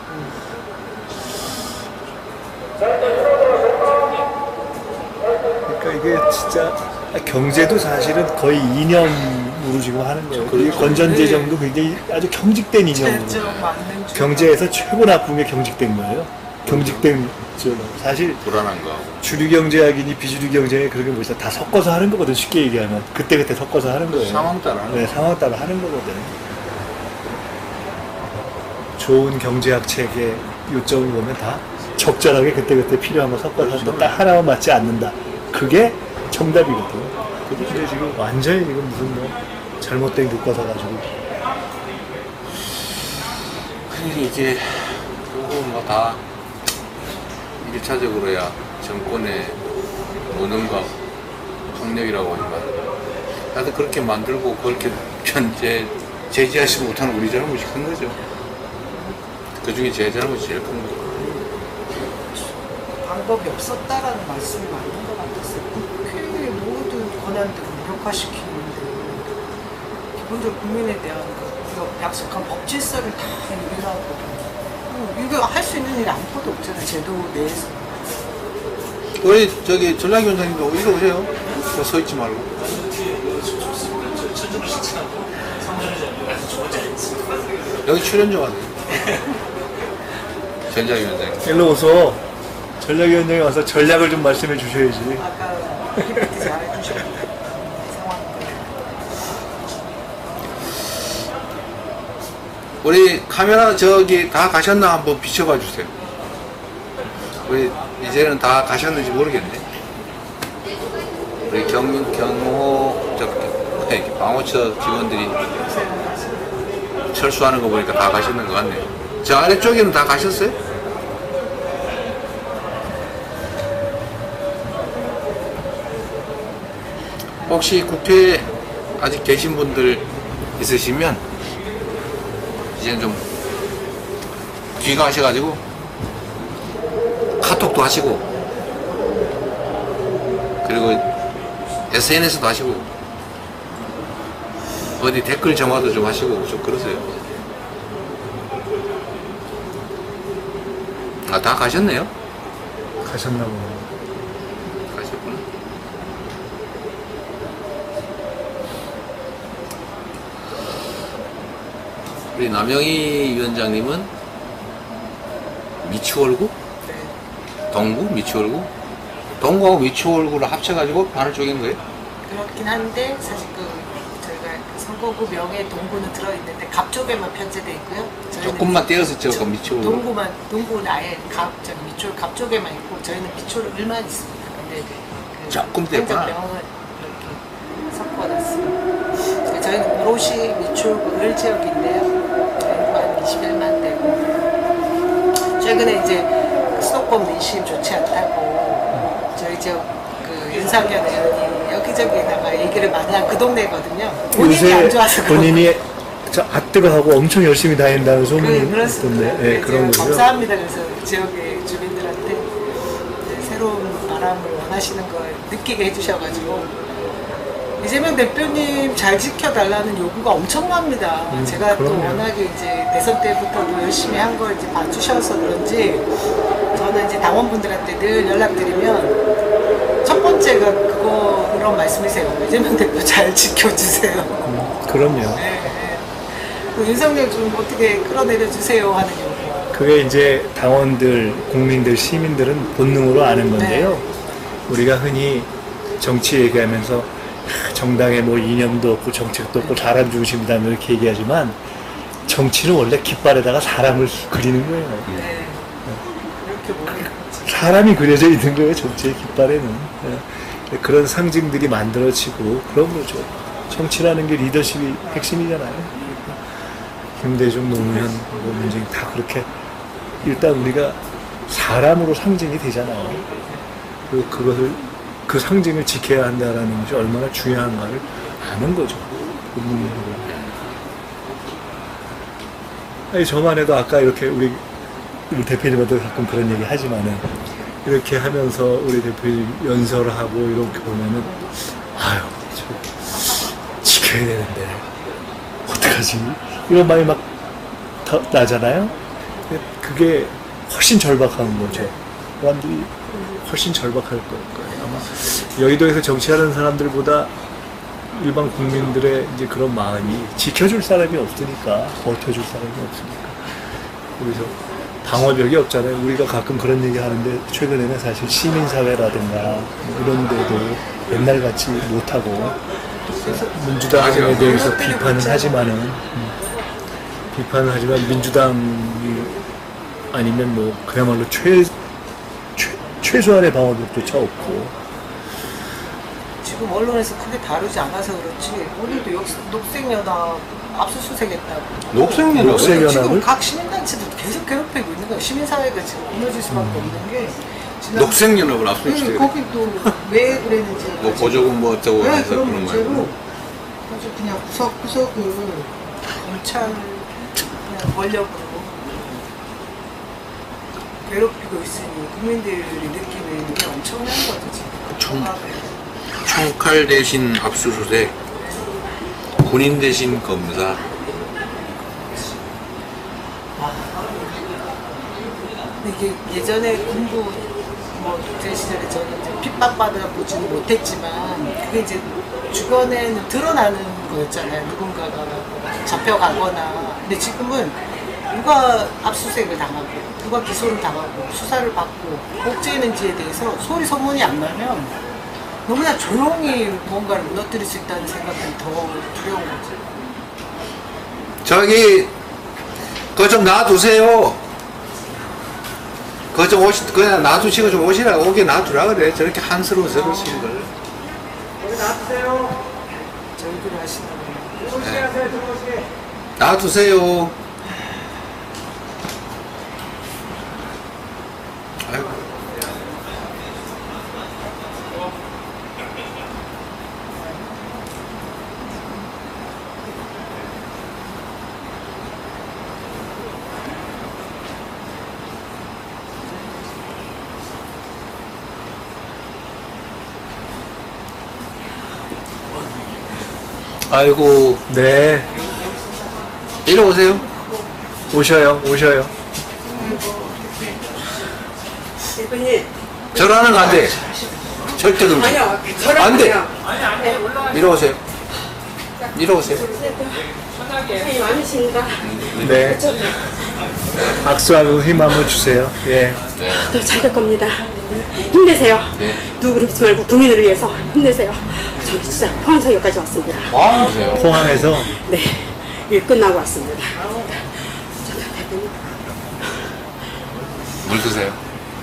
그러니까 이게 진짜 경제도 사실은 거의 이념으로 지금 하는 거예요. 그렇죠. 건전재정도 굉장히 아주 경직된 이념으로. 제적 맞는 줄. 경제에서 최고 나쁜 게 경직된 거예요. 경직된 저 사실 불안한 거. 주류 경제학이니 비주류 경제에 그렇게 뭐 있어 다 섞어서 하는 거거든. 쉽게 얘기하면 그때 그때 섞어서 하는 거예요. 상황 따라 하는 네, 상황 따라 하는 거거든. 좋은 경제학 책의 요점을 보면 다 적절하게 그때 그때 필요한 거 섞어서 한다. 딱 하나만 맞지 않는다. 그게 정답이거든. 근데 지금 완전히 지금 무슨 뭐 잘못된 교과서 가지고. 큰일이 이게 결국은 뭐다 일차적으로야 정권의 무능과 폭력이라고 하지만 하여튼 그렇게 만들고 그렇게 현재 제지하지 못하는 우리 잘못이 큰 거죠. 그 중에 제 잘못이 제일 큰 거죠. 방법이 없었다라는 말씀이 맞는 것 같았어요. 국회의 모든 권한들을 무력화시키는데 기본적으로 국민에 대한 그 약속한 법 질서를 다 유린하고 이거 할 수 있는 일이 아무것도 없잖아요. 제도 내에서. 우리 저기 전략위원장님도 이리 오세요. 저 서 있지 말고. 여기 출연 좀 하세요. 전략위원장. 일로 오서 전략위원장이 와서 전략을 좀 말씀해 주셔야지. 아까 피피티 잘 해주셨는데 상황. 우리 카메라 저기 다 가셨나 한번 비춰봐 주세요. 우리 이제는 다 가셨는지 모르겠네. 우리 경, 경호, 저, 방호처 직원들이 철수하는 거 보니까 다 가셨는 것 같네요. 저 아래쪽에는 다 가셨어요? 혹시 국회에 아직 계신 분들 있으시면 이제는 좀 귀가하셔가지고 카톡도 하시고 그리고 에스엔에스도 하시고 어디 댓글 정화도 좀 하시고 좀 그러세요. 아, 다 가셨네요? 가셨나 보네. 가셨구나. 우리 남영희 위원장님은 미추홀구? 동구? 미추홀구? 동구하고 미추홀구를 합쳐가지고 반을 쪼갠 거예요? 그렇긴 한데 사실 그 저희가 선거구 명에 동구는 들어있는데 갑 쪽에만 편제돼 있고요. 조금만 떼어서 저거 미추홀구. 동구만 동구는 아예 갑 저기 미추홀 갑 쪽에만 있고 저희는 미추홀을만 있습니다. 근데 그 조금 떼구나. 행정명을 이렇게 섞어놨습니다. 저희는 오롯이 미추홀구 을 지역인데요. 한 이십일만 대고 최근에 이제 수도권 민심 좋지 않다고 저희 지역 그 윤상현 의원이 여기저기다가 얘기를 많이 한 그 동네거든요. 본인이 안 좋아서 본인이 저 아뜨거하고 엄청 열심히 다닌다는 소문이 그, 그렇습니다. 있던데. 네, 네, 그런 거죠. 감사합니다. 그래서 지역의 주민들한테 새로운 바람을 원하시는 걸 느끼게 해주셔가지고 이재명 대표님 잘 지켜달라는 요구가 엄청납니다. 음, 제가 또 그럼요. 워낙에 이제 대선 때부터도 열심히 한 걸 이제 봐주셔서 그런지 저는 이제 당원분들한테 늘 연락드리면 첫 번째가 그거 그런 말씀이세요. 이재명 대표 잘 지켜주세요. 음, 그럼요. 네, 네. 그 윤석열 좀 어떻게 끌어내려 주세요 하는 요구. 그게 이제 당원들, 국민들, 시민들은 본능으로 아는 건데요. 네. 우리가 흔히 정치 얘기하면서 정당에 뭐 이념도 없고 정책도 없고 사람 중심이다 이렇게 얘기하지만 정치는 원래 깃발에다가 사람을 그리는 거예요. 네. 그렇게 보는 거지. 사람이 그려져 있는 거예요, 정치의 깃발에는. 예. 그런 상징들이 만들어지고 그런 거죠. 정치라는 게 리더십이 핵심이잖아요. 김대중, 노무현, 뭐 문재인 다 그렇게 일단 우리가 사람으로 상징이 되잖아요. 그, 그것을, 그 상징을 지켜야 한다라는 것이 얼마나 중요한가를 아는 거죠. 그 아니, 저만 해도 아까 이렇게 우리, 우리 대표님한테 가끔 그런 얘기 하지만은 이렇게 하면서 우리 대표님 연설하고 이렇게 보면은 아유, 저 지켜야 되는데 어떡하지? 이런 마음이 막 더, 나잖아요. 그게 훨씬 절박한 거죠. 사람들이 훨씬 절박할 거예요. 아마 여의도에서 정치하는 사람들보다 일반 국민들의 이제 그런 마음이 지켜줄 사람이 없으니까, 버텨줄 사람이 없으니까. 그래서 방어력이 없잖아요. 우리가 가끔 그런 얘기 하는데, 최근에는 사실 시민사회라든가 이런 데도 옛날같이 못하고, 민주당에 대해서 비판은 하지만은, 음, 비판은 하지만 민주당이 아니면 뭐, 그야말로 최, 최, 최소한의 방어력조차 없고, 지금 언론에서 크게 다루지 않아서 그렇지 오늘도 역시 녹색연합 압수수색했다고. 녹색연합? 녹색연합을? 지금 각 시민단체도 계속 괴롭히고 있는 거예요. 시민사회가 지금 무너질 수밖에 음. 없는 게 녹색연합을 네, 압수수색. 거기 또 왜 그랬는지 뭐 보조금 뭐 어쩌고 네, 해서 그런 그런 문제로 말고. 아주 그냥 구석구석을 검찰 그냥 권력으로 괴롭히고 있으니 국민들이 느끼는 게 엄청난 거죠 지금. 총, 총칼 대신 압수수색, 군인 대신 검사. 이게 예전에 군부 뭐제 시절에 저는 이제 핍박받아보지는 못했지만 그게 이제 주변에는 드러나는 거였잖아요. 누군가가 잡혀가거나. 근데 지금은 누가 압수수색을 당하고 누가 기소를 당하고 수사를 받고 복제했는지에 대해서 소리 소문이 안 나면 너무나 조용히 뭔가를 무너뜨릴 수 있다는 생각이 더 두려운 거지. 저기 그거 좀 놔두세요. 그거 좀 오시, 그냥 놔두시고 좀 오시라. 오게 놔두라 그래. 저렇게 한스러워서 그러시는 걸. 놔두세요. 절규를 하시는 거예요. 네. 놔두세요. 아이고. 아이고. 네. 이리 오세요. 오셔요, 오셔요. 대표님. 저라는 안 돼. 절대 그러지. 아니요. 안 돼. 이리 오세요. 이리 오세요. 고생이 많으십니다. 네. 악수하고 힘 한번 주세요. 예. 더 잘 될 겁니다. 힘내세요. 네. 누구 그러지 말고 국민을 위해서 힘내세요. 저는 진짜 포항서역까지 왔습니다. 와, 보세요. 포항에서 네, 일 끝나고 왔습니다. 저는 대표님. 물 드세요.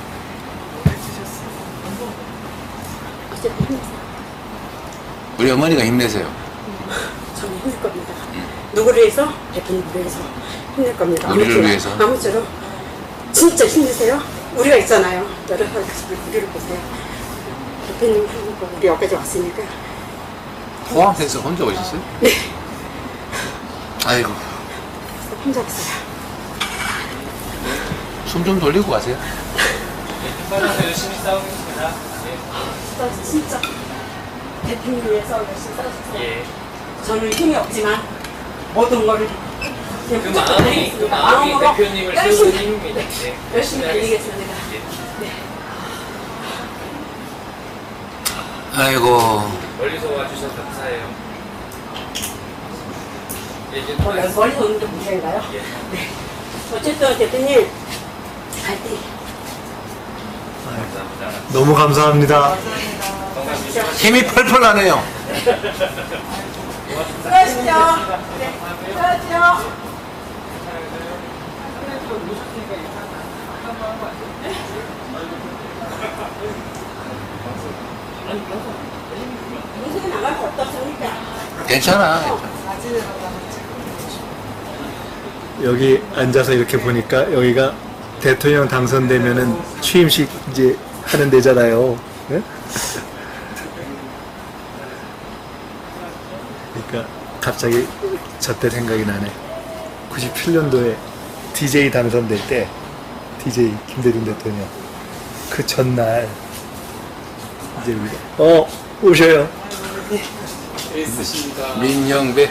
어쨌든 힘내세요. 우리 어머니가 힘내세요. 저는 힘낼 겁니다. 누구를 위해서? 대표님을 위해서 힘낼 겁니다. 우리를 아무쪼록, 위해서? 아무쪼록 진짜 힘내세요. 우리가 있잖아요. 여러 사람 우리를 보세요. 대표님 하고 우리 여기까지 왔으니까. 포항에서 혼자 오셨어요? 네. 아이고. 혼자 왔어요. 숨 좀 돌리고 가세요. 열심히 싸우겠습니다. 나 진짜 대표님을 위해서 열심히 싸우셨어요. 예. 저는 힘이 없지만 모든 거를 그냥 그 무조건 마음이, 그 하겠습니다. 마음이 마음으로 대표님을 열심히, 세우는 힘입니다. 네. 열심히 달리겠습니다. 예. 네. 아이고. 멀리서 와주셔서 감사해요. 예, 이제 어, 여기 멀리 오는 게 문제인가요? 예. 네. 어쨌든 대표님 파이팅. 감사합니다. 너무 감사합니다. 힘이 펄펄 나네요. 수고하십시오. 네. 수고하십시오. 괜찮아. 여기 앉아서 이렇게 보니까 여기가 대통령 당선되면은 취임식 이제 하는 데잖아요. 네? 그러니까 갑자기 저때 생각이 나네. 구십칠 년도에 디제이 당선될 때, 디제이 김대중 대통령 그 전날 이제 우리가 어 오셔요. 민영배.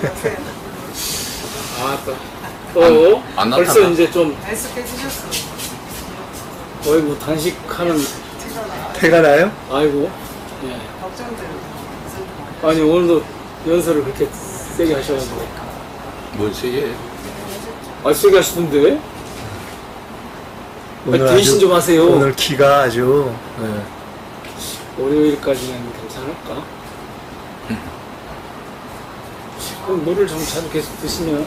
아, 또. 어? 안 벌써 나타나. 이제 좀 약속해주셨어. 거의 뭐 단식하는. 태가 나요? 아이고. 예. 걱정돼요. 아니 오늘도 연설을 그렇게 세게 하셔가지고. 뭔 세게? 아 세게 하시던데? 오늘 아니, 대신 아주- 좀 하세요. 오늘 키가 아주 네. 월요일까지는 괜찮을까? 그럼 물을 좀 자주 계속 드시면.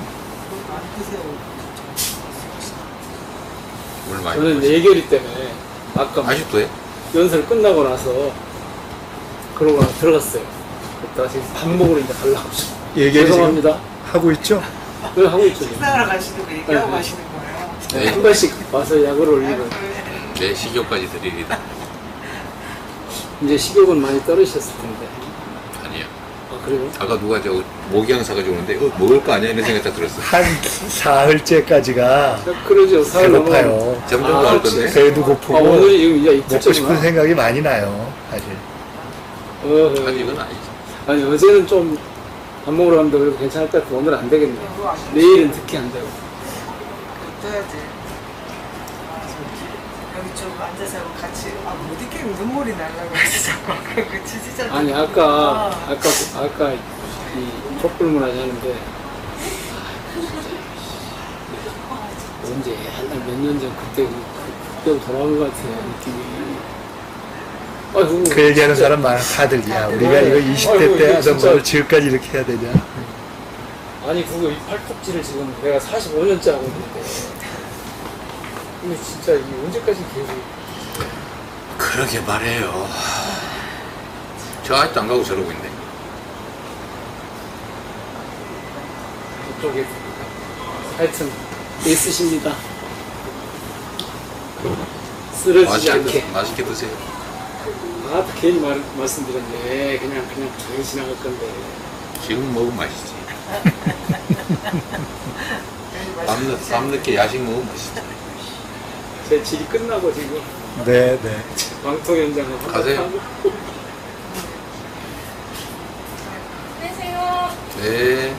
물 많이 저는 먹었어. 예결이 때문에 아까 아직도 해? 연설 끝나고 나서 그러고 나서 들어갔어요. 그랬다가 지금 밥 먹으러 이제 가려고. 얘기해 지금 죄송합니다. 하고 있죠? 네, 하고 있죠. 지금. 식사하러 가시는 거 얘기하고 네. 가시는 거예요. 네, 한 번씩 와서 약을 올리고. 내 식욕까지 드리리다. 이제 식욕은 많이 떨어지셨을 텐데. 아니야. 아, 그래요? 아까 누가 저 모기향 사가지고 오는데 어, 먹을 거 아니야? 이런 생각이 딱 들었어. 한 사흘째까지가 그러죠. 사흘 넘어. 배고파요. 점점 아, 나올 그렇지. 건데. 배도 고프고 아, 오늘이 지금 이제 먹고 이틀째구나. 싶은 생각이 많이 나요. 사실. 어, 어. 아직은 아니지. 아니, 어제는 좀 밥 먹으러 갔는데 그래도 괜찮을 것 같고 오늘은 안 되겠네. 내일은 특히 안 되고. 떠야 돼. 여기 좀 앉아서 같이 아못 있게 눈물이 날라고 해서 자꾸 그 지지자. 아니, 아까, 아까, 아까 이 촛불문화제 하는데 언제 한 몇 년 전 그때 그- 그때 돌아온 것 같아요 느낌이. 아이고, 그 얘기하는 진짜. 사람 많아. 다들 야 우리가 네. 이거 이십 대 아이고, 때 이게 하던 진짜- 걸 지금까지 이렇게 해야 되냐. 아니 그거 이 팔뚝질을 지금 내가 사십오 년째 하고 있는데 근데 진짜 이게 언제까지 계속. 그러게 말해요. 저 아직도 안 가고 저러고 있네. 그쪽에 하여튼 애쓰십니다. 쓰러지지 맛있게, 않게. 드, 맛있게 드세요. 아, 괜히 말, 말씀드렸네. 그냥, 그냥 조용히 지나갈 건데. 지금 먹으면 맛있지. 밤늦, 밤늦게 야식 먹으면 맛있지. 제 질이 끝나고 지금 네, 네. 방통 현장을 한번 가세요. 하고. 네.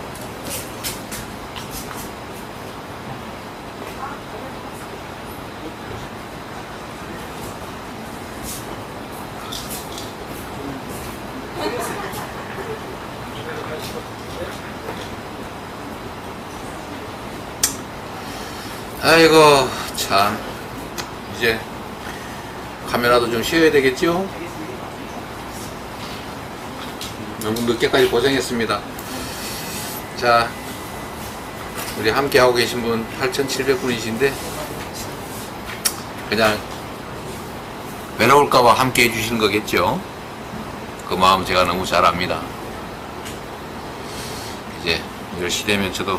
아이고 참 이제 카메라도 좀 쉬어야 되겠죠? 너무 늦게까지 고생했습니다. 자, 우리 함께 하고 계신 분 팔천칠백 분이신데 그냥 외로울까봐 함께 해주신 거겠죠? 그 마음 제가 너무 잘 압니다. 이제 열 시 되면 저도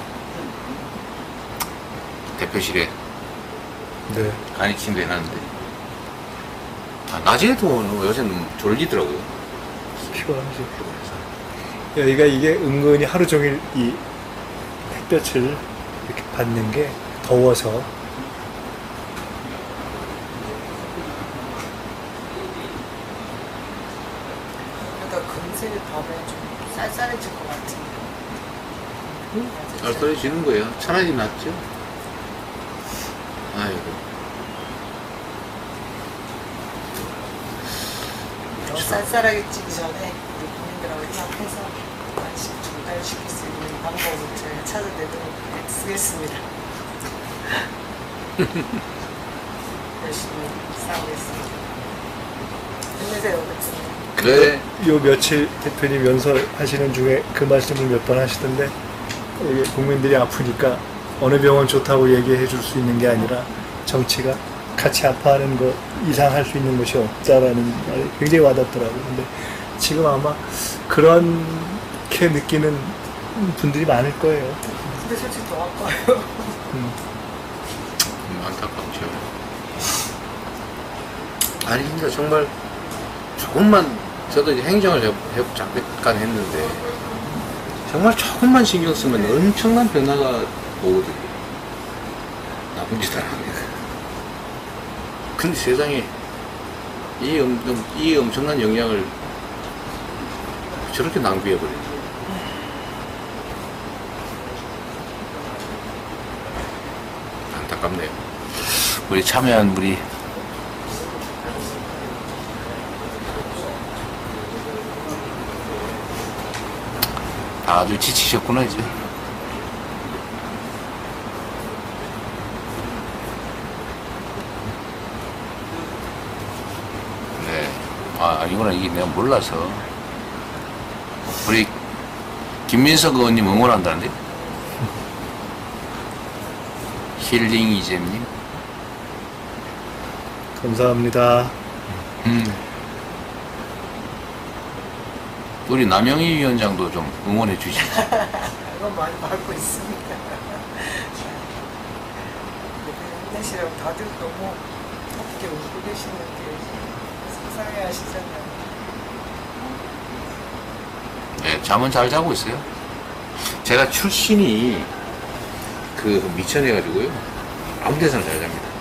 대표실에 네. 간이침도 해놨는데 아, 낮에도 요새는 졸리더라고요. 피곤하죠. 여기가 이게 은근히 하루 종일 이 햇볕을 이렇게 받는 게 더워서 그러니까 금세 밤에 좀 쌀쌀해질 것 같은데. 쌀쌀해지는 거예요. 차라리 낫죠. 아이고. 더 쌀쌀하게 찌기 전에 우리 국민들하고 협업해서 간식 전달시킬 수 있는 방법을 제가 찾아내도록 쓰겠습니다. 열심히 싸우겠습니다. 힘내세요, 대표님. 네. 요 며칠 대표님 연설 하시는 중에 그 말씀을 몇 번 하시던데 이게 국민들이 아프니까 어느 병원 좋다고 얘기해 줄 수 있는 게 아니라 정치가 같이 아파하는 것 이상 할 수 있는 것이 없다라는 말이 굉장히 와닿더라고요. 근데 지금 아마 그렇게 느끼는 분들이 많을 거예요. 근데 솔직히 더 아파요. 음. 음, 안타깝죠. 아니 진짜 정말 조금만 저도 이제 행정을 해, 해, 잠깐 했는데 정말 조금만 신경 쓰면 엄청난 변화가 오거든요. 나쁜 짓 안 합니다. 근데 세상에 이, 엄, 이 엄청난 영향을 저렇게 낭비해버려요. 안타깝네요. 우리 참여한 우리 다들 지치셨구나 이제. 네. 아 이거는 이게 내가 몰라서. 우리 김민석 의원님 응원한다는데? 힐링 이잼님. 감사합니다. 음. 우리 남영희 위원장도 좀 응원해 주시죠. 그건 많이 받고 있습니다. 힘내시라고 다들 너무 함께 웃고 계시는데 속상해 하시잖아요. 네, 잠은 잘 자고 있어요. 제가 출신이 그 미천해가지고요. 아무 데서나 잘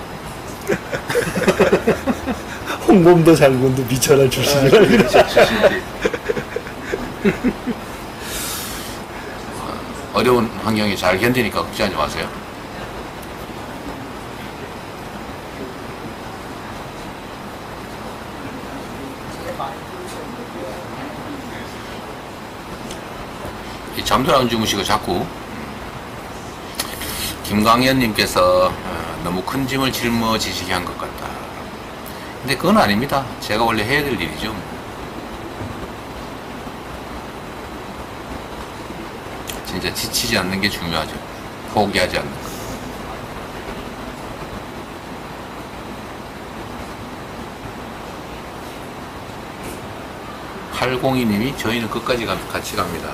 잡니다. 홍범도 장군도 미천한 출신이라고. 출신이지. 어려운 환경에 잘 견디니까 걱정하지 마세요. 이 잠도 안 주무시고 자꾸 김광현님께서 너무 큰 짐을 짊어지시게 한 것 같다. 근데 그건 아닙니다. 제가 원래 해야 될 일이죠. 진짜 지치지 않는 게 중요하죠. 포기하지 않는 거. 팔공이 님이 저희는 끝까지 가, 같이 갑니다.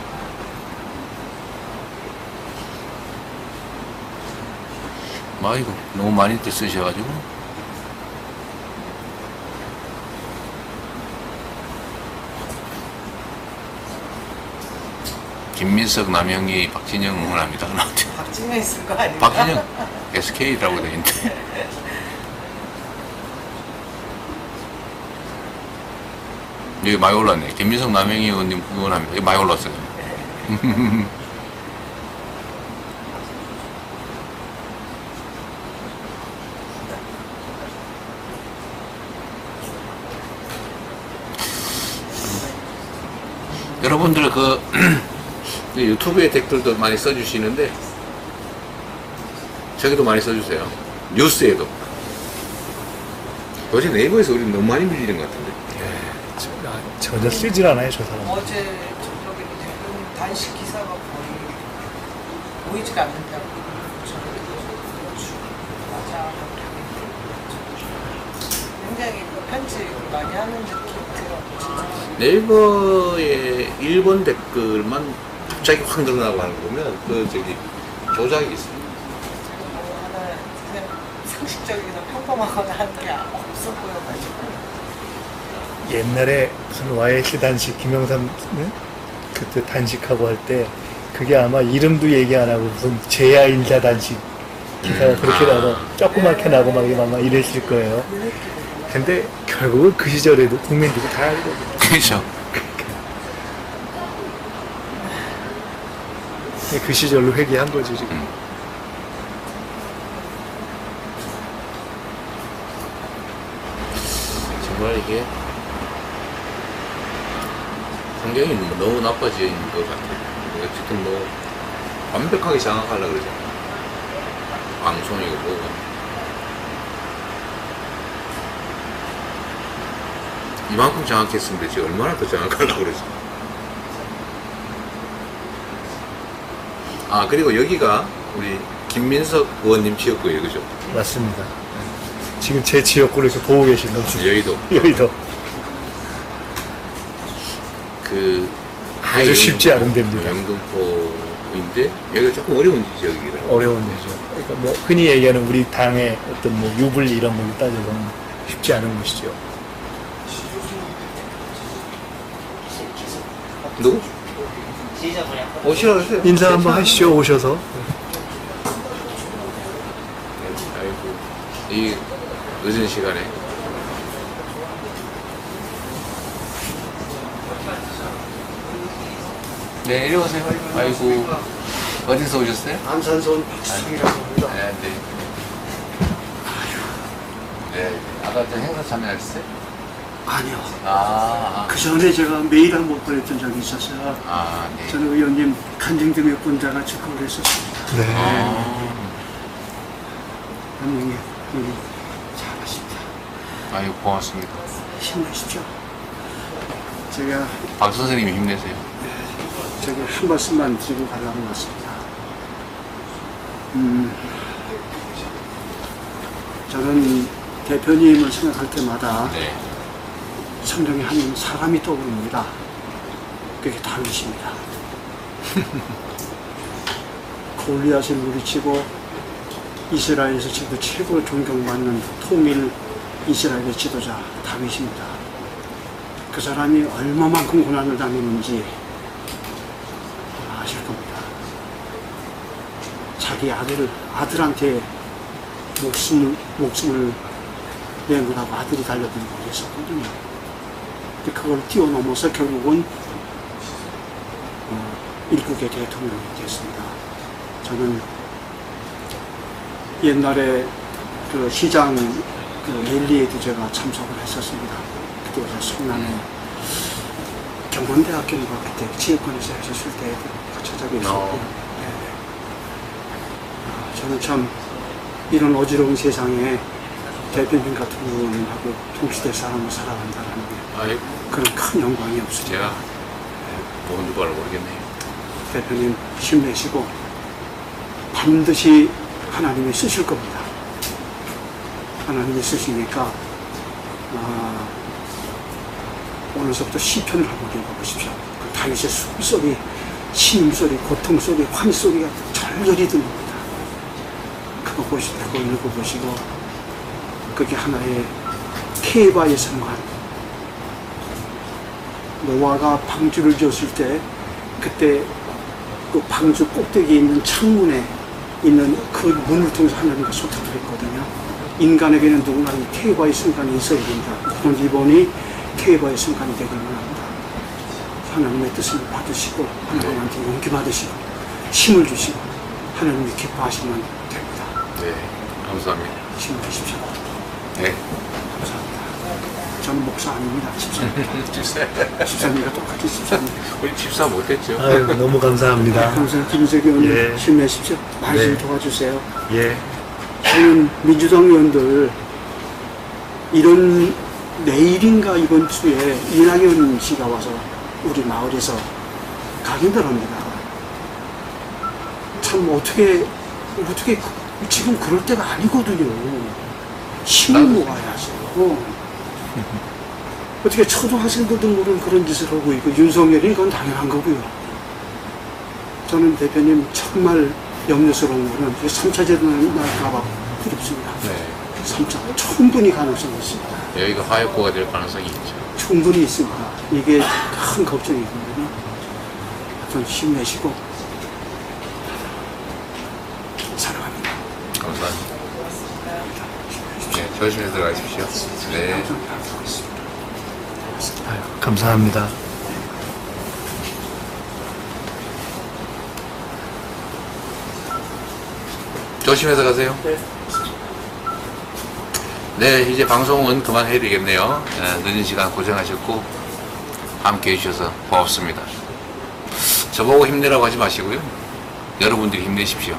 아이고 너무 많이 또 쓰셔가지고. 김민석, 남영희, 박진영 응원합니다. 박진영 있을 거 아니에요? 박진영 에스케이라고 되어 있는데. 여기 많이 올랐네. 김민석, 남영희 의원님 응원합니다. 여기 많이 올랐어요. 여러분들 그 유튜브에 댓글도 많이 써주시는데 저기도 많이 써주세요. 뉴스에도. 어제 네이버에서 우리 너무 많이 밀리는 것 같은데. 아, 전혀 쓰질 않아요, 저 사람. 어제 저녁에 대표님 단식 기사가 거의 보이지가 않는다고. 맞아. 굉장히 그 편집 많이 하는 느낌 들어. 네이버의 일본 댓글만 갑자기 확 늘어나고 하는 거 보면 그 저기 조작이 있어요. 하나 그냥 상식적이거나 평범하거나 하는 게 없어 보여가지고. 옛날에 무슨 와이에스 단식 김영삼 그때 단식하고 할 때 그게 아마 이름도 얘기 안 하고 무슨 제야 인사 단식 기사가 그렇게 나서 조그맣게 나고 막 아마 이랬을 거예요. 근데 결국은 그 시절에도 국민들이 다 알거든요. 그렇죠. 그 시절로 회귀한 거지 지금. 음. 정말 이게 환경이 너무 나빠져 있는 것 같아요. 어쨌든 뭐 완벽하게 장악하려고 그러잖아요. 방송이고 뭐고. 이만큼 장악했으면 되지 얼마나 더 장악하려고 그러지. 아 그리고 여기가 우리 김민석 의원님 지었고요, 그죠? 맞습니다. 지금 제 지역구를 이렇게 보고 계신 거죠. 여의도. 여의도. 그 아주 쉽지 않은 데입니다. 영등포인데 여기가 조금 어려운 지역이더라고요. 어려운 데죠. 그러니까 뭐 흔히 얘기하는 우리 당의 어떤 뭐 유불리 이런 걸로 따져보면 쉽지 않은 곳이죠. 누구? 오시라고 했어요. 인사 한번 하시죠, 오셔서. 아이고, 이 늦은 시간에. 네, 이리 오세요. 아이고, 어디서 오셨어요? 안산선 박수이라고 합니다. 네, 네. 네, 아까 저 행사 참여하셨어요? 아니요. 아, 그 전에 제가 메일 한 번 보냈던 적이 있었어요. 아, 네. 저는 의원님 간증 등에 분자가 축하를 했었습니다. 네. 아, 의원님, 의원님 잘하십니다. 아이고, 고맙습니다. 힘내십시오. 제가 박 선생님이 힘내세요. 제가 한 말씀만 드리고 가려고 왔습니다. 음, 저는 대표님을 생각할 때마다 네. 성경에 한 사람이 떠오릅니다. 그게 다윗입니다. 골리앗을 물리치고 이스라엘에서 지금 최고로 존경받는 통일 이스라엘의 지도자 다윗입니다. 그 사람이 얼마만큼 고난을 당했는지 아실 겁니다. 자기 아들, 아들한테 목숨을, 목숨을 낸 거라고 아들이 달려들고 그랬었거든요. 근데 그걸 뛰어넘어서 결국은 어, 일국의 대통령이 됐습니다. 저는 옛날에 그 시장 그 랠리에도 제가 참석을 했었습니다. 그때 제가 성남에 경원대학교인가 그때 지역권에서 했었을 때 같이 적이 있었고요. 네. 아, 저는 참 이런 어지러운 세상에 대표님 같은 분하고 동시대 사람을 살아간다는 게 아이고, 그런 큰 영광이 없습니다. 제가 뭔 누가를 모르겠네요. 대표님 힘내시고 반드시 하나님이 쓰실 겁니다. 하나님이 쓰시니까 아, 오늘서부터 시편을 한번 읽어보십시오. 그 다윗의 숨소리, 신음소리, 고통소리, 환소리가 절절히 들립니다. 그거 보시고 그거 읽어보시고 그게 하나의 케바의 성관. 노아가 방주를 지었을 때 그때 그 방주 꼭대기에 있는 창문에 있는 그 문을 통해서 하나님과 소통을 했거든요. 인간에게는 누구나 이 케바의 순간이 있어야 된다. 그런 이번이 케바의 순간이 되기를 원합니다. 하나님의 뜻을 받으시고 하나님한테 용기 받으시고 힘을 주시고 하나님이 기뻐하시면 됩니다. 네, 감사합니다. 힘내십시오. 네. 감사합니다. 저는 목사 아닙니다. 집사입니다. 집사님과 똑같이 집사입니다. 우리 집사 못했죠? 아유, 너무 감사합니다. 감사합니다. 김석기 의원님 예. 힘내십시오. 많이 좀 네. 도와주세요. 예. 저는 민주당 의원들 이런 내일인가 이번 주에 이낙연 씨가 와서 우리 마을에서 각인들 합니다. 참 어떻게 어떻게 지금 그럴 때가 아니거든요. 힘을 모아야죠. 어떻게 초등학생들도 모르는 그런 짓을 하고 있고 윤석열이 이건 당연한 거고요. 저는 대표님 정말 염려스러운 거는 삼 차 재단 날까봐 두렵습니다. 네. 삼 차 충분히 가능성이 있습니다. 여기가 화약고가 될 가능성이 있죠. 충분히 있습니다. 이게 큰 걱정이거든요. 좀 힘내시고 사랑합니다. 감사합니다. 네, 조심해서 들어가십시오. 네. 아유, 감사합니다. 조심해서 가세요. 네. 네, 이제 방송은 그만해야 되겠네요. 네, 늦은 시간 고생하셨고 함께 해주셔서 고맙습니다. 저보고 힘내라고 하지 마시고요. 여러분들이 힘내십시오.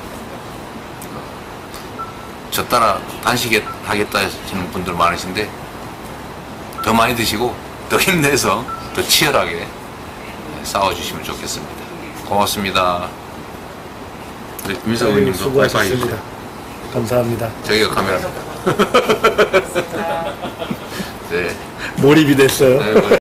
저 따라 단식하겠다 하시는 분들 많으신데 더 많이 드시고 더 힘내서 더 치열하게 싸워주시면 좋겠습니다. 고맙습니다. 우리 민석 의원님도 수고하셨습니다. 감사합니다. 저희가 카메라입니다. 네. 몰입이 됐어요. 네,